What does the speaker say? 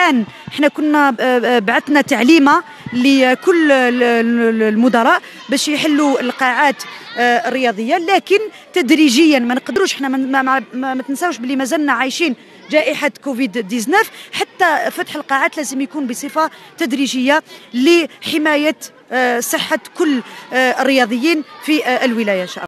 الآن احنا كنا بعثنا تعليمة لكل المدراء باش يحلوا القاعات الرياضية، لكن تدريجيا ما نقدروش احنا ما تنساوش بلي مازلنا عايشين جائحة كوفيد 19. حتى فتح القاعات لازم يكون بصفة تدريجية لحماية صحة كل الرياضيين في الولاية.